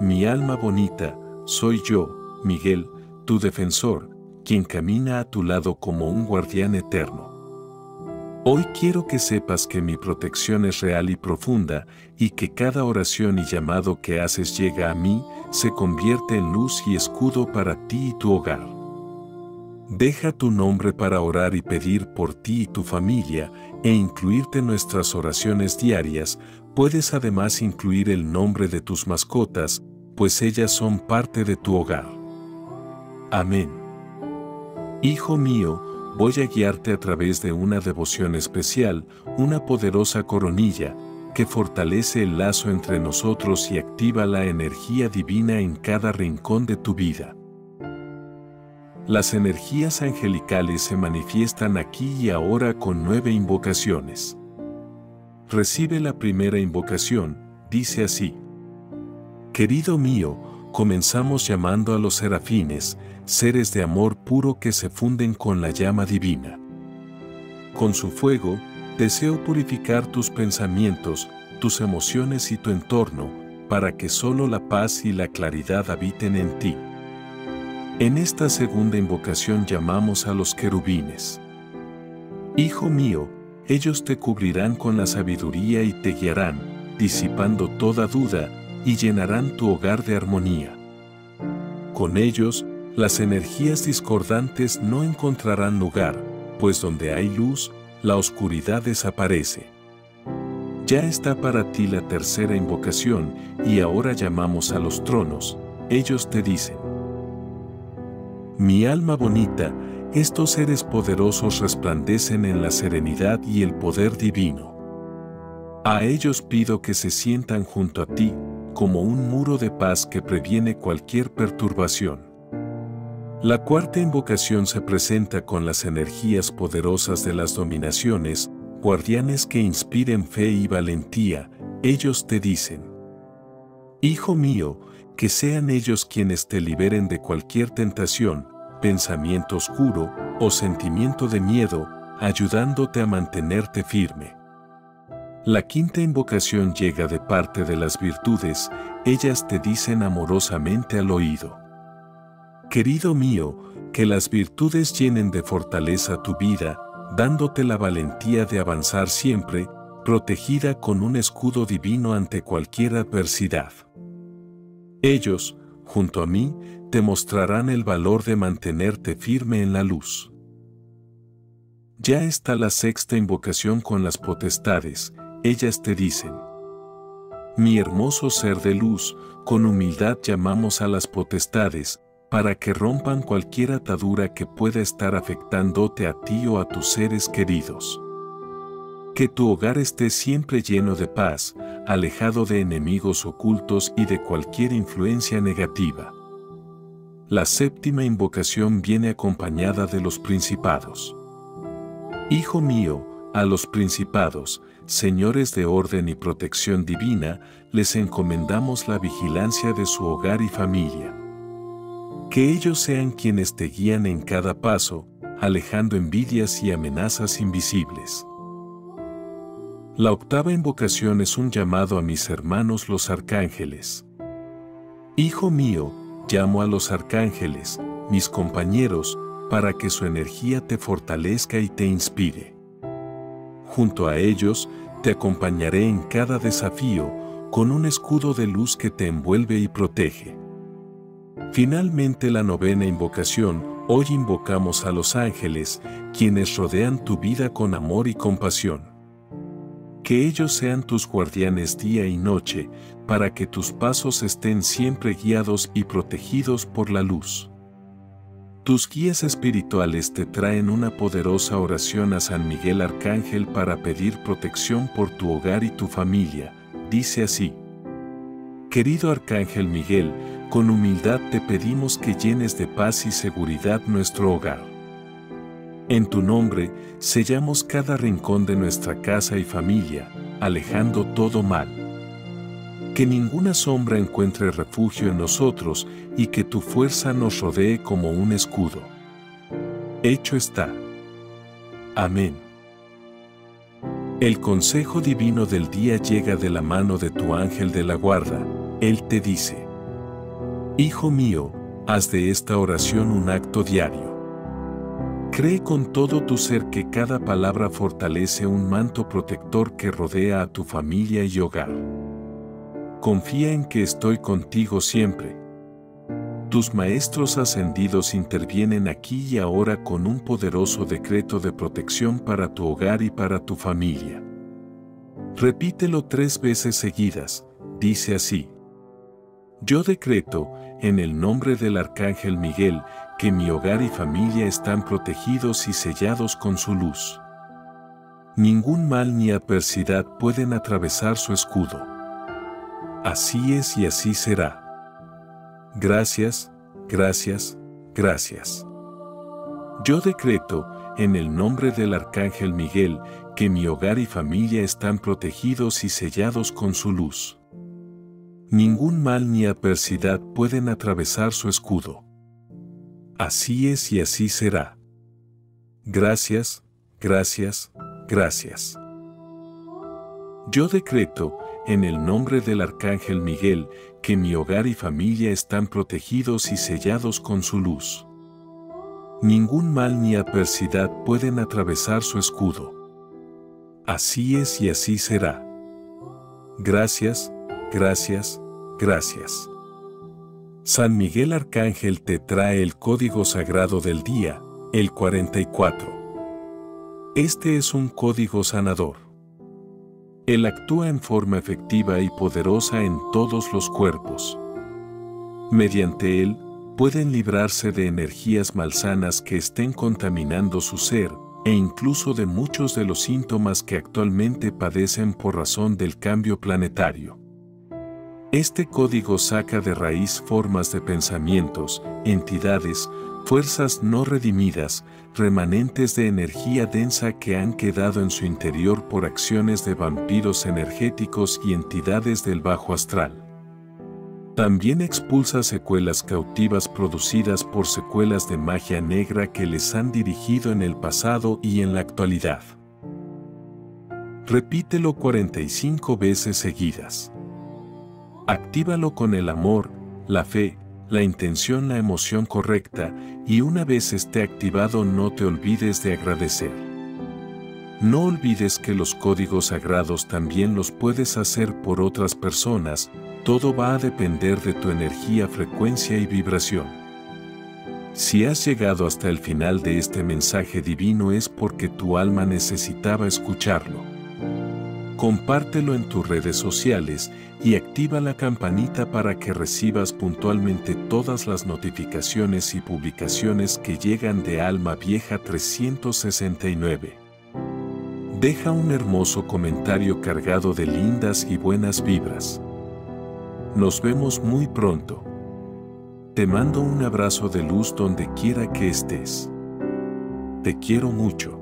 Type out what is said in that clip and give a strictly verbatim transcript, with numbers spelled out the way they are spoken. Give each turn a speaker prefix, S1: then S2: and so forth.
S1: Mi alma bonita, soy yo, Miguel, tu defensor, quien camina a tu lado como un guardián eterno. Hoy quiero que sepas que mi protección es real y profunda, y que cada oración y llamado que haces llega a mí, se convierte en luz y escudo para ti y tu hogar. Deja tu nombre para orar y pedir por ti y tu familia, e incluirte en nuestras oraciones diarias. Puedes además incluir el nombre de tus mascotas, pues ellas son parte de tu hogar. Amén. Hijo mío, voy a guiarte a través de una devoción especial, una poderosa coronilla, que fortalece el lazo entre nosotros y activa la energía divina en cada rincón de tu vida. Las energías angelicales se manifiestan aquí y ahora con nueve invocaciones. Recibe la primera invocación, dice así. Querido mío, comenzamos llamando a los serafines, seres de amor puro que se funden con la llama divina. Con su fuego, deseo purificar tus pensamientos, tus emociones y tu entorno, para que solo la paz y la claridad habiten en ti. En esta segunda invocación llamamos a los querubines. Hijo mío, ellos te cubrirán con la sabiduría y te guiarán, disipando toda duda, y llenarán tu hogar de armonía. Con ellos, las energías discordantes no encontrarán lugar, pues donde hay luz, la oscuridad desaparece. Ya está para ti la tercera invocación, y ahora llamamos a los tronos. Ellos te dicen: Mi alma bonita, estos seres poderosos resplandecen en la serenidad y el poder divino. A ellos pido que se sientan junto a ti, como un muro de paz que previene cualquier perturbación. La cuarta invocación se presenta con las energías poderosas de las dominaciones, guardianes que inspiren fe y valentía. Ellos te dicen: Hijo mío, que sean ellos quienes te liberen de cualquier tentación, pensamiento oscuro o sentimiento de miedo, ayudándote a mantenerte firme. La quinta invocación llega de parte de las virtudes. Ellas te dicen amorosamente al oído: Querido mío, que las virtudes llenen de fortaleza tu vida, dándote la valentía de avanzar siempre, protegida con un escudo divino ante cualquier adversidad. Ellos, junto a mí, te mostrarán el valor de mantenerte firme en la luz. Ya está la sexta invocación con las potestades. Ellas te dicen: Mi hermoso ser de luz, con humildad llamamos a las potestades, para que rompan cualquier atadura que pueda estar afectándote a ti o a tus seres queridos. Que tu hogar esté siempre lleno de paz, alejado de enemigos ocultos y de cualquier influencia negativa. La séptima invocación viene acompañada de los principados. Hijo mío, a los principados, señores de orden y protección divina, les encomendamos la vigilancia de su hogar y familia. Que ellos sean quienes te guían en cada paso, alejando envidias y amenazas invisibles. La octava invocación es un llamado a mis hermanos los arcángeles. Hijo mío, llamo a los arcángeles, mis compañeros, para que su energía te fortalezca y te inspire. Junto a ellos, te acompañaré en cada desafío, con un escudo de luz que te envuelve y protege. Finalmente, la novena invocación. Hoy invocamos a los ángeles, quienes rodean tu vida con amor y compasión. Que ellos sean tus guardianes día y noche, para que tus pasos estén siempre guiados y protegidos por la luz. Tus guías espirituales te traen una poderosa oración a San Miguel Arcángel para pedir protección por tu hogar y tu familia. Dice así: Querido Arcángel Miguel, con humildad te pedimos que llenes de paz y seguridad nuestro hogar. En tu nombre, sellamos cada rincón de nuestra casa y familia, alejando todo mal. Que ninguna sombra encuentre refugio en nosotros y que tu fuerza nos rodee como un escudo. Hecho está. Amén. El consejo divino del día llega de la mano de tu ángel de la guarda. Él te dice: Hijo mío, haz de esta oración un acto diario. Cree con todo tu ser que cada palabra fortalece un manto protector que rodea a tu familia y hogar. Confía en que estoy contigo siempre. Tus maestros ascendidos intervienen aquí y ahora con un poderoso decreto de protección para tu hogar y para tu familia. Repítelo tres veces seguidas, dice así. Yo decreto, en el nombre del Arcángel Miguel, que mi hogar y familia están protegidos y sellados con su luz. Ningún mal ni adversidad pueden atravesar su escudo. Así es y así será. Gracias, gracias, gracias. Yo decreto, en el nombre del Arcángel Miguel, que mi hogar y familia están protegidos y sellados con su luz. Ningún mal ni adversidad pueden atravesar su escudo. Así es y así será. Gracias, gracias, gracias. Yo decreto, en el nombre del Arcángel Miguel, que mi hogar y familia están protegidos y sellados con su luz. Ningún mal ni adversidad pueden atravesar su escudo. Así es y así será. Gracias, gracias, gracias. San Miguel Arcángel te trae el código sagrado del día, el cuarenta y cuatro. Este es un código sanador. Él actúa en forma efectiva y poderosa en todos los cuerpos. Mediante él, pueden librarse de energías malsanas que estén contaminando su ser, e incluso de muchos de los síntomas que actualmente padecen por razón del cambio planetario. Este código saca de raíz formas de pensamientos, entidades, fuerzas no redimidas, remanentes de energía densa que han quedado en su interior por acciones de vampiros energéticos y entidades del bajo astral. También expulsa secuelas cautivas producidas por secuelas de magia negra que les han dirigido en el pasado y en la actualidad. Repítelo cuarenta y cinco veces seguidas. Actívalo con el amor, la fe, la intención, la emoción correcta, y una vez esté activado no te olvides de agradecer. No olvides que los códigos sagrados también los puedes hacer por otras personas, todo va a depender de tu energía, frecuencia y vibración. Si has llegado hasta el final de este mensaje divino es porque tu alma necesitaba escucharlo. Compártelo en tus redes sociales y activa la campanita para que recibas puntualmente todas las notificaciones y publicaciones que llegan de Alma Vieja trescientos sesenta y nueve. Deja un hermoso comentario cargado de lindas y buenas vibras. Nos vemos muy pronto. Te mando un abrazo de luz donde quiera que estés. Te quiero mucho.